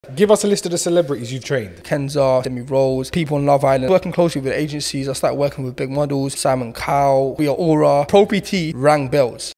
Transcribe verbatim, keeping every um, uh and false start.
Give us a list of the celebrities you've trained. Kenza, Demi Rose, people on Love Island. Working closely with agencies, I started working with big models, Simon Cowell, We Are Aura. Pro.pt rang bells.